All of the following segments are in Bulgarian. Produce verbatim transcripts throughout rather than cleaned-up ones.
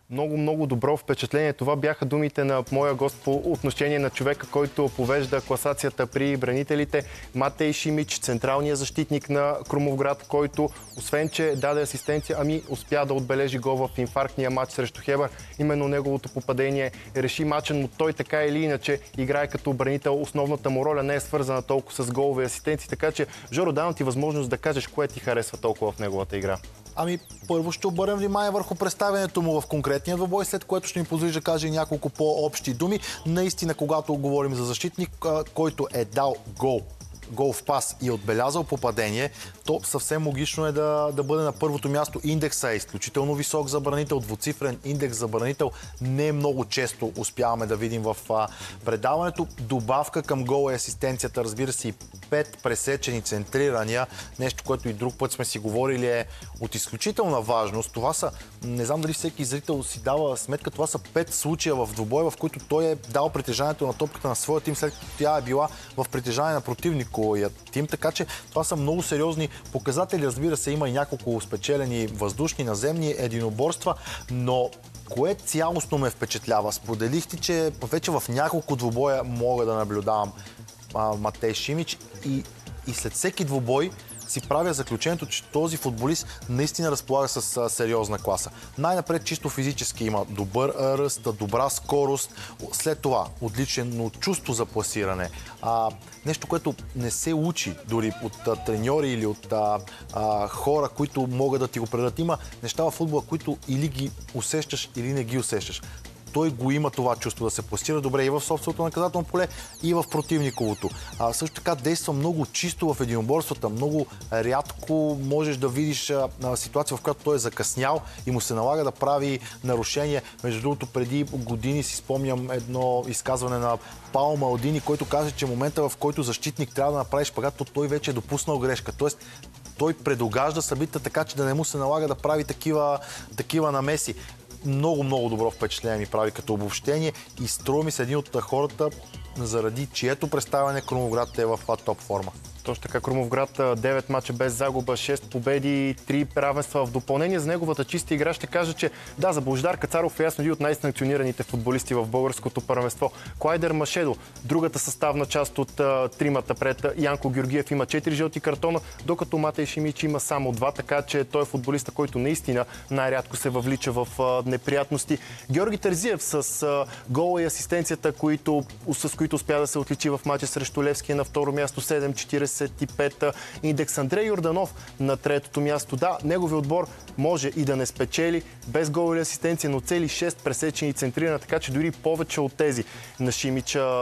Много, много добро впечатление. Това бяха думите на моя гост по отношение на човека, който повежда класацията при бранителите. Матей Шимич, централният защитник на Крумовград, който освен, че даде асистенция, ами успя да отбележи гол в инфарктния матч срещу Хебър. Именно неговото попадение реши матчен, но той така или иначе играе като бранител. Основната му роля не е свързана толкова с голови асистенции, така че Жоро, давам ти възможност да кажеш кое ти харесва толкова в неговата игра. Ами, първо ще обърнем внимание върху представянето му в конкретния двубой, след което ще ми позволи да кажа няколко по-общи думи. Наистина, когато говорим за защитник, който е дал гол, гол в пас и е отбелязал попадение, то съвсем логично е да, да бъде на първото място. Индекса е изключително висок за бранител, двуцифрен индекс за бранител. Не много често успяваме да видим в а, предаването. Добавка към гола и асистенцията, разбира се, и пет пресечени центрирания. Нещо, което и друг път сме си говорили, е от изключителна важност. Това са, не знам дали всеки зрител си дава сметка, това са пет случая в двубой, в които той е дал притежанието на топката на своя тим, след като тя е била в притежание на противниковия тим. Така че това са много сериозни показатели. Разбира се, има и няколко спечелени въздушни, наземни единоборства, но кое цялостно ме впечатлява? Споделих ти, че вече в няколко двубоя мога да наблюдавам а, Матей Шимич и, и след всеки двубой си правя заключението, че този футболист наистина разполага с а, сериозна класа. Най-напред чисто физически има добър а, ръст, добра скорост, след това отлично чувство за пласиране. А, нещо, което не се учи дори от а, треньори или от а, а, хора, които могат да ти го предадат. Има неща в футбола, които или ги усещаш, или не ги усещаш. Той го има това чувство да се пласира добре и в собственото наказателно поле, и в противниковото. А, също така действа много чисто в единоборствата. Много рядко можеш да видиш а, ситуация, в която той е закъснял и му се налага да прави нарушение. Между другото, преди години си спомням едно изказване на Пао Малдини, който каза, че момента, в който защитник трябва да направи шпагат, то той вече е допуснал грешка. Тоест, той предугажда събитията така, че да не му се налага да прави такива, такива намеси. Много, много добро впечатление ми прави като обобщение и струва ми се един от хората, заради чието представяне Крумовград е в топ форма. Точно така, Крумовград девет мача без загуба, шест победи, три равенства. В допълнение за неговата чиста игра ще кажа, че да, за Божидар Кацаров е ясно един от най-санкционираните футболисти в българското първенство. Клайдер Машедо, другата съставна част от а, тримата пред Янко Георгиев, има четири жълти картона, докато Матей Шимич има само два, така че той е футболиста, който наистина най-рядко се въвлича в а, неприятности. Георги Терзиев с а, гола и асистенцията, които, с които успя да се отличи в мача срещу Левски на второ място, седем четиридесет и пет индекс. Андрей Йорданов на третото място. Да, неговият отбор може и да не спечели без гол или асистенция, но цели шест пресечени центрирана, така че дори повече от тези на Шимича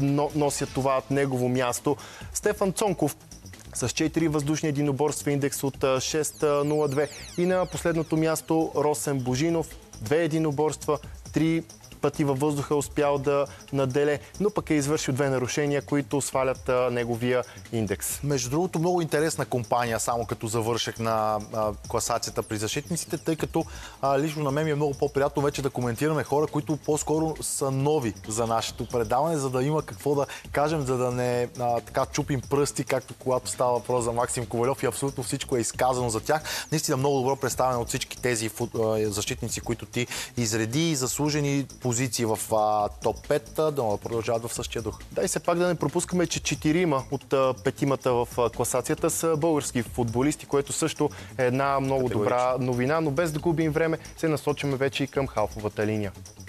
носят това от негово място. Стефан Цонков с четири въздушни единоборства, индекс от шест нула две. И на последното място Росен Божинов, две единоборства, три пъти във въздуха успял да наделе, но пък е извършил две нарушения, които свалят а, неговия индекс. Между другото, много интересна компания, само като завърших на а, класацията при защитниците, тъй като а, лично на мен ми е много по-приятно вече да коментираме хора, които по-скоро са нови за нашето предаване, за да има какво да кажем, за да не а, така чупим пръсти, както когато става въпрос за Максим Ковалев и абсолютно всичко е изказано за тях. Наистина много добро представяне от всички тези фут, а, защитници, които ти изреди и заслужени позиции в а, топ пет, да продължават в същия дух. Да, и все пак да не пропускаме, че четирима от а, петимата в а, класацията са български футболисти, което също е една много добра новина, но без да губим време се насочваме вече и към халфовата линия.